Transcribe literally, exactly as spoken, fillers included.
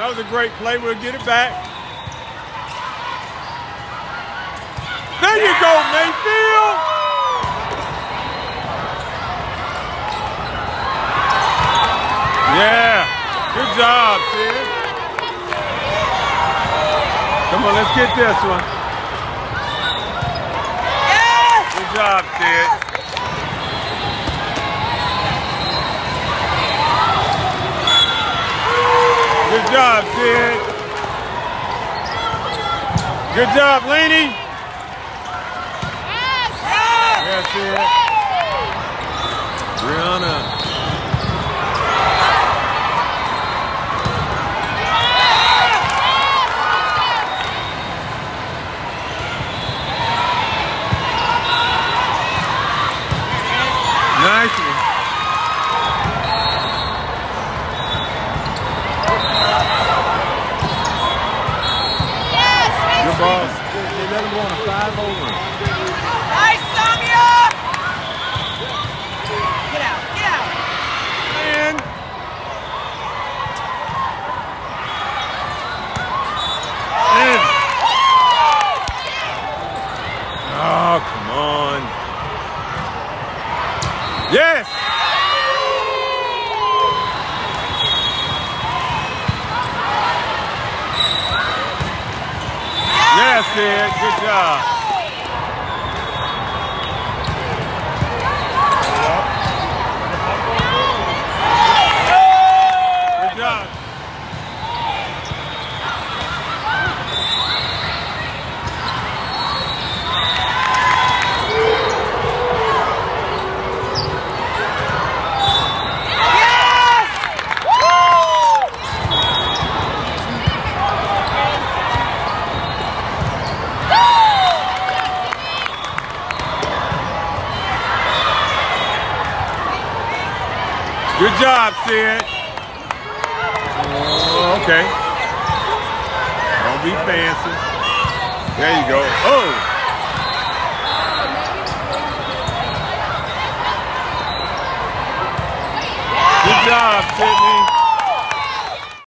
That was a great play. We'll get it back. There you go, Mayfield. Yeah. Good job, Sid. Come on, let's get this one. Good job, Sid. Good job, Sid. Good job, Laney. Yes, Sid. Brianna. Nice one. Good ball. They let him go on a five over. Nice, Samia! Get out, get out. And in. Oh, come on. Yes! Yes, Ed. Good job. Good job. Good job, Sid. Oh, okay. Don't be fancy. There you go. Oh. Good job, Sydney.